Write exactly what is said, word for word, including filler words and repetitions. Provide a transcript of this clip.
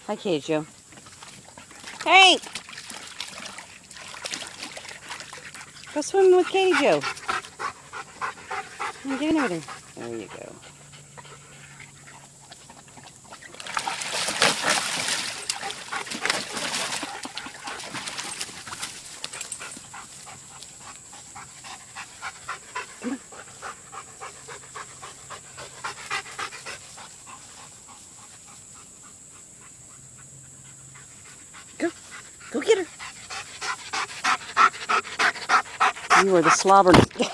Hi, Katie Jo. Hey! Go swimming with Katie Jo. I'm getting over there. There you go. Come on. Go. Go get her. You are the slobber.